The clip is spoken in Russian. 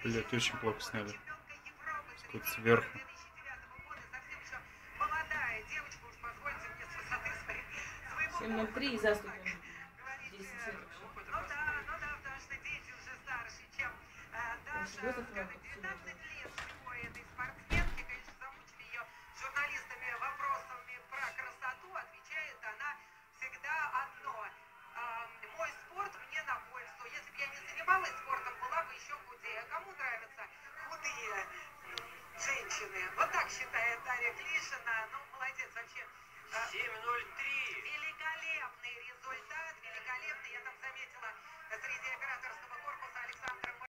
Блять, очень плохо сняли. Какой-то сверху. Именно 3 и заступим 10 лет вообще. Журналистами вопросами про красоту отвечает она всегда одно. Мой спорт мне на пользу. Если бы я не занималась спортом, была бы еще худее. Кому нравятся худые женщины? Вот так считает Дарья Клишина. Ну, молодец вообще. 7:03. Великолепный результат. Великолепный. Я там заметила среди операторского